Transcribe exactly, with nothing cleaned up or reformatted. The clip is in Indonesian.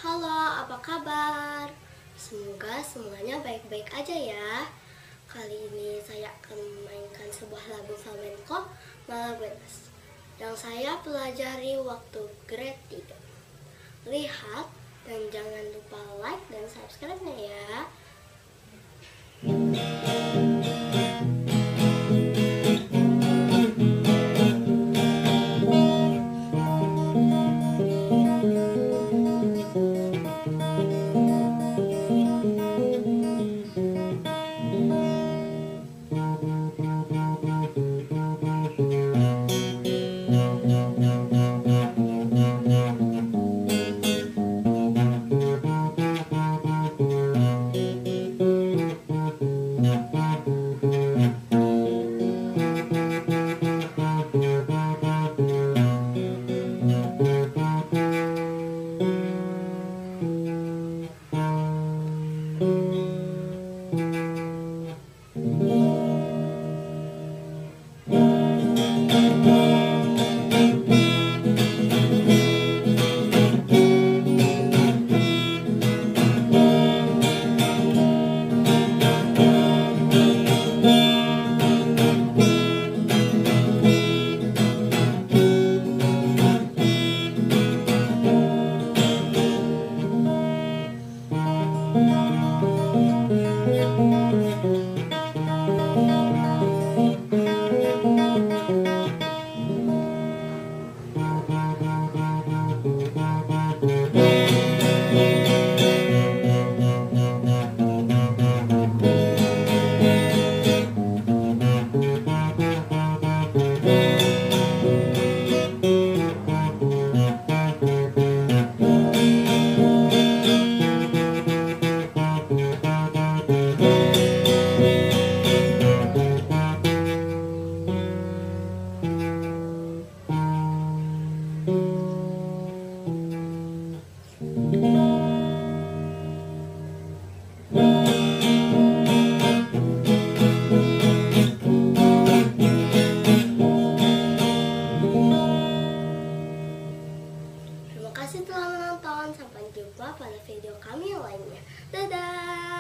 Halo, apa kabar? Semoga semuanya baik-baik aja ya. Kali ini saya akan memainkan sebuah lagu flamenco Malagueñas yang saya pelajari waktu grade tiga. Lihat dan jangan lupa like dan subscribe-nya ya. Terima kasih telah menonton. Sampai jumpa pada video kami yang lainnya. Dadah!